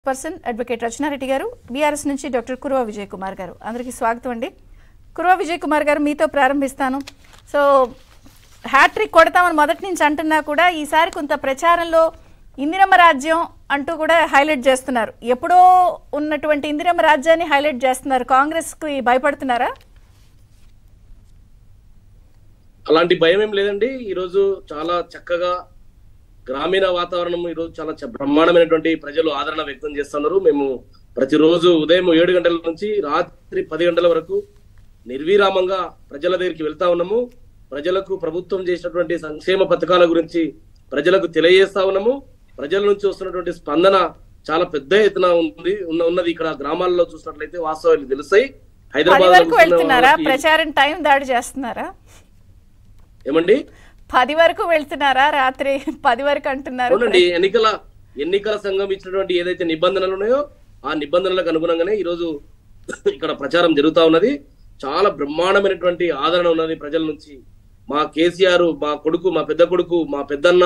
Person advocate Rachana Reddy గారు BRS నుంచి doctor Kuruva Vijay Kumar గారు అందరికీ స్వాగతం అండి. కురువ విజయ్ కుమార్ గారు మీతో ప్రారంభిస్తాను. సో హ్యాట్రిక్ కొడతామని మొదటి నుంచి అంటున్నా కూడా ఈసారి కొంత ప్రచారంలో ఇందిరమ్మ రాజ్యం అంటూ కూడా హైలైట్ చేస్తున్నారు. ఎప్పుడో ఉన్నటువంటి ఇందిరమ్మ రాజ్యాన్ని హైలైట్ చేస్తున్నారు. కాంగ్రెస్కి భయపడుతున్నారా? అలాంటి భయం ఏం లేదండి. ఈరోజు చాలా చక్కగా గ్రామీణ వాతావరణం ఈరోజు చాలా బ్రహ్మాండమైనటువంటి ప్రజలు ఆదరణ వ్యక్తం చేస్తున్నారు. మేము ప్రతిరోజు ఉదయం 7 గంటల నుంచి రాత్రి 10 గంటల వరకు నిర్విరామంగా ప్రజల దగ్గరికి వెళ్తా ఉన్నాము. ప్రజలకు ప్రభుత్వం చేసినటువంటి సంక్షేమ పథకాల గురించి ప్రజలకు తెలియజేస్తా ఉన్నాము. ప్రజల నుంచి వస్తున్నటువంటి స్పందన చాలా పెద్ద ఎత్తున ఉన్నది. ఇక్కడ గ్రామాల్లో చూసినట్లయితే వాస్తవాలు తెలుస్తాయి. హైదరాబాద్ ప్రచారం టైం దాడి చేస్తున్నారా? ఏమండి 10 వరకు వెళ్తున్నారా? రాత్రి 10 వరకు అంటున్నారు. అవునండి. ఎన్నికల సంఘం ఇచ్చినటువంటి ఏదైతే నిబంధనలు ఉన్నాయో ఆ నిబంధనలకు అనుగుణంగానే ఈరోజు ఇక్కడ ప్రచారం జరుగుతా ఉన్నది. చాలా బ్రహ్మాండమైనటువంటి ఆదరణ ఉన్నది ప్రజల నుంచి. మా కేసీఆర్, మా కొడుకు, మా పెద్ద కొడుకు, మా పెద్దన్న,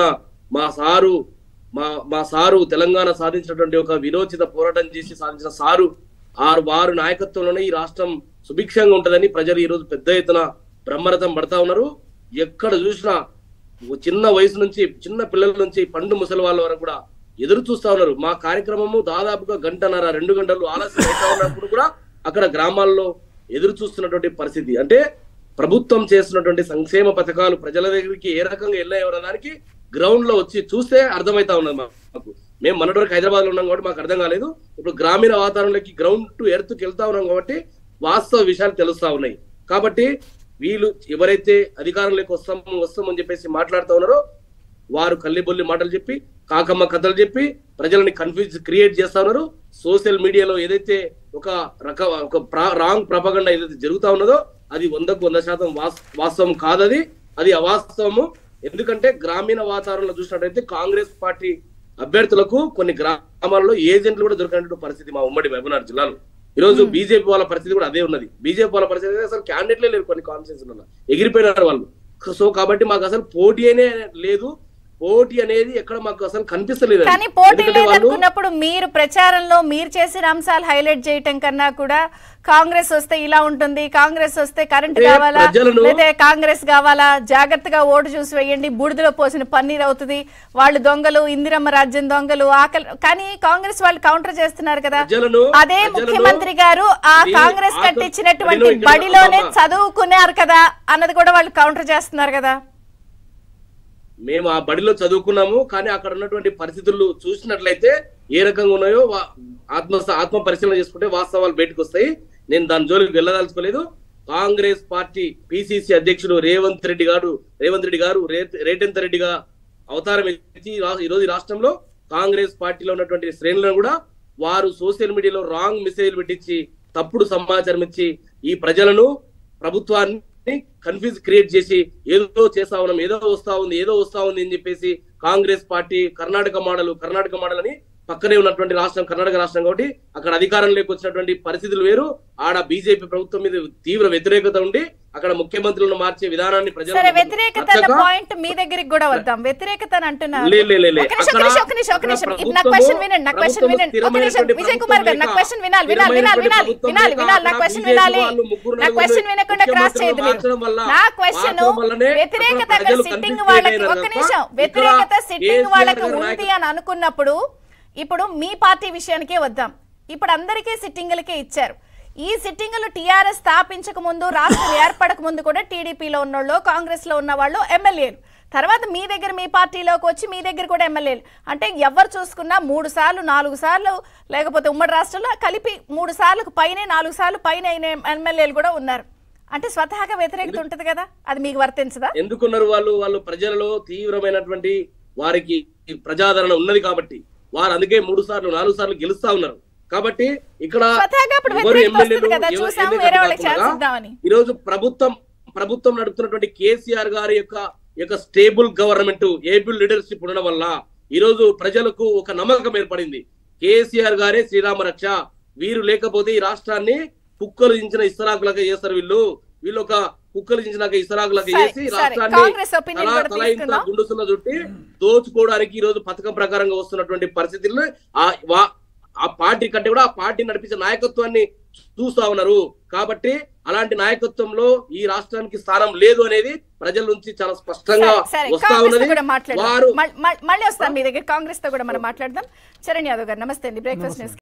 మా సారు తెలంగాణ సాధించినటువంటి ఒక విరోచిత పోరాటం చేసి సాధించిన సారు వారు నాయకత్వంలోనే ఈ రాష్ట్రం సుభిక్షంగా ఉంటదని ప్రజలు ఈ రోజు పెద్ద ఎత్తున బ్రహ్మరథం పడతా ఉన్నారు. ఎక్కడ చూసినా చిన్న వయసు నుంచి చిన్న పిల్లల నుంచి పండు ముసలి వాళ్ళ వరకు కూడా ఎదురు చూస్తా ఉన్నారు. మా కార్యక్రమము దాదాపుగా 1.5-2 గంటలు ఆలస్యం అవుతా ఉన్నప్పుడు కూడా అక్కడ గ్రామాల్లో ఎదురు చూస్తున్నటువంటి పరిస్థితి. అంటే ప్రభుత్వం చేస్తున్నటువంటి సంక్షేమ పథకాలు ప్రజల దగ్గరికి ఏ రకంగా వెళ్ళాయన్న దానికి గ్రౌండ్ లో వచ్చి చూస్తే అర్థమైతా ఉన్నది మాకు. మేము మొన్నటి వరకు హైదరాబాద్ లో ఉన్నాం కాబట్టి మాకు అర్థం కాలేదు. ఇప్పుడు గ్రామీణ వాతావరణంలోకి గ్రౌండ్ టు ఎర్త్కి వెళ్తా ఉన్నాం కాబట్టి వాస్తవ విషయాలు తెలుస్తా ఉన్నాయి. కాబట్టి వీళ్ళు ఎవరైతే అధికారంలోకి వస్తామని చెప్పేసి మాట్లాడుతూ ఉన్నారో వారు కల్లిబొల్లి మాటలు చెప్పి కాకమ్మ కథలు చెప్పి ప్రజలని కన్ఫ్యూజ్ క్రియేట్ చేస్తా ఉన్నారు. సోషల్ మీడియాలో ఏదైతే ఒక రాంగ్ ప్రపగండా ఏదైతే జరుగుతా ఉన్నదో అది 100% వాస్తవం కాదది, అది అవాస్తవము. ఎందుకంటే గ్రామీణ వాతావరణంలో చూసినట్టయితే కాంగ్రెస్ పార్టీ అభ్యర్థులకు కొన్ని గ్రామాల్లో ఏజెంట్లు కూడా దొరికినటువంటి పరిస్థితి మా ఉమ్మడి మహబూబ్నగర్ జిల్లాలో. ఈరోజు బీజేపీ వాళ్ళ పరిస్థితి కూడా అదే ఉన్నది. బీజేపీ వాళ్ళ పరిస్థితి అసలు క్యాండిడేట్లే లేరు, కొన్ని కాన్స్టిట్యూన్సీలలో ఎగిరిపోయినారు వాళ్ళు. సో కాబట్టి మాకు అసలు పోటీ అనే లేదు. పోటీ అనేది ఎక్కడ మాకు అసలు కనిపిస్తలేదు. కానీ పోటీ లేదనుకున్నప్పుడు మీరు ప్రచారంలో మీరు చేసిన అంశాలు హైలైట్ చేయటం కన్నా కూడా కాంగ్రెస్ వస్తే ఇలా ఉంటుంది, కాంగ్రెస్ వస్తే కరెంట్ కావాలా, లేదా కాంగ్రెస్ కావాలా, జాగ్రత్తగా ఓటు చూసి వేయండి, బూడిదలో పోసిన పన్నీర్ అవుతుంది, వాళ్ళు దొంగలు, ఇందిరమ్మ రాజ్యం దొంగలు, ఆకలి. కానీ కాంగ్రెస్ వాళ్ళు కౌంటర్ చేస్తున్నారు కదా. అదే ముఖ్యమంత్రి గారు ఆ కాంగ్రెస్ కట్టించినటువంటి బడిలోనే చదువుకున్నారు కదా అన్నది కూడా వాళ్ళు కౌంటర్ చేస్తున్నారు కదా. మేము ఆ బడిలో చదువుకున్నాము, కానీ అక్కడ ఉన్నటువంటి పరిస్థితులు చూసినట్లయితే ఏ రకంగా ఉన్నాయో ఆత్మ పరిశీలన చేసుకుంటే వాస్తవాలు బయటకు వస్తాయి. నేను దాని జోలికి వెళ్ళదలుచుకోలేదు. కాంగ్రెస్ పార్టీ పిసిసి అధ్యక్షుడు రేవంత్ రెడ్డి గారు రేటెంత రెడ్డిగా అవతారం ఎత్తి ఈరోజు ఈ రాష్ట్రంలో కాంగ్రెస్ పార్టీలో ఉన్నటువంటి శ్రేణులను కూడా వారు సోషల్ మీడియాలో రాంగ్ మెసేజ్లు పెట్టించి తప్పుడు సమాచారం ఇచ్చి ఈ ప్రజలను ప్రభుత్వాన్ని కన్ఫ్యూజ్ క్రియేట్ చేసి ఏదో చేస్తా ఉన్నాం, ఏదో వస్తా ఉంది అని చెప్పేసి కాంగ్రెస్ పార్టీ కర్ణాటక మోడల్ అని పక్కనే ఉన్నటువంటి రాష్ట్రం కర్ణాటక రాష్ట్రం కాబట్టి అక్కడ అధికారంలోకి వచ్చినటువంటి పరిస్థితులు వేరు. ఆడ బీజేపీ ప్రభుత్వం మీద తీవ్ర వ్యతిరేకత ఉండి అక్కడ ముఖ్యమంత్రులను మార్చే విధానాన్ని ప్రజలు వ్యతిరేకత పాయింట్ మీ దగ్గరికి కూడా వద్దాం. వ్యతిరేకత అంటున్నారు. విజయ్ కుమార్ గారు నా క్వశ్చన్ వినాలి. నా క్వశ్చన్ వినకుండా క్రాస్ చేయదు. నా క్వశ్చన్ వ్యతిరేకత సిట్టింగ్ వాళ్ళకి ఒక్క నిమిషం వ్యతిరేకత సిట్టింగ్ వాళ్ళకి ఉంది అని అనుకున్నప్పుడు ఇప్పుడు మీ పార్టీ విషయానికే వద్దాం. ఇప్పుడు అందరికీ సిట్టింగులకే ఇచ్చారు. ఈ సిట్టింగులు టీఆర్ఎస్ స్థాపించక ముందు, రాష్ట్రం ఏర్పడక ముందు కూడా టీడీపీలో ఉన్నోళ్ళు, కాంగ్రెస్ లో ఉన్న వాళ్ళు ఎమ్మెల్యేలు, తర్వాత మీ దగ్గర మీ పార్టీలోకి వచ్చి మీ దగ్గర కూడా ఎమ్మెల్యేలు. అంటే ఎవరు చూసుకున్నా 3 సార్లు 4 సార్లు లేకపోతే ఉమ్మడి రాష్ట్రంలో కలిపి 3 సార్లకు పైనే 4 సార్లు పైన అయిన ఎమ్మెల్యేలు కూడా ఉన్నారు. అంటే స్వతహాగా వ్యతిరేకత ఉంటది కదా, అది మీకు వర్తించదా? ఎందుకున్నారు వాళ్ళు ప్రజలలో తీవ్రమైనటువంటి వారికి ప్రజాదరణ ఉన్నది కాబట్టి వారు అందుకే 3 సార్లు 4 సార్లు గెలుస్తా ఉన్నారు. కాబట్టి ఇక్కడ ఈరోజు ప్రభుత్వం నడుపుతున్నటువంటి కేసీఆర్ గారి యొక్క స్టేబుల్ గవర్నమెంట్, ఏబుల్ లీడర్షిప్ ఉండడం వల్ల ఈరోజు ప్రజలకు ఒక నమ్మకం ఏర్పడింది. కేసీఆర్ గారే శ్రీరామ రక్ష, వీరు లేకపోతే ఈ రాష్ట్రాన్ని కుక్కలు దించిన ఇస్తరాకులుగా చేస్తారు. వీళ్ళు ఒక కుక్కలు దించినాక ఇస్తరాకులుగా చేసి రాష్ట్రాన్ని గుండుసున్న చుట్టి దోచుకోవడానికి ఈరోజు పథకం ప్రకారంగా వస్తున్నటువంటి పరిస్థితుల్లో ఆ పార్టీ కంటే కూడా ఆ పార్టీ నడిపించే నాయకత్వాన్ని చూస్తా ఉన్నారు. కాబట్టి అలాంటి నాయకత్వంలో ఈ రాష్ట్రానికి స్థానం లేదు అనేది ప్రజల నుంచి చాలా స్పష్టంగా వస్తా ఉన్నది. వారు మళ్ళీ వస్తాం మీ దగ్గర, కాంగ్రెస్ తో కూడా మనం మాట్లాడదాం. చరణ్ యాదవ్ గారు నమస్తే అండి, బ్రేక్ఫాస్ట్ న్యూస్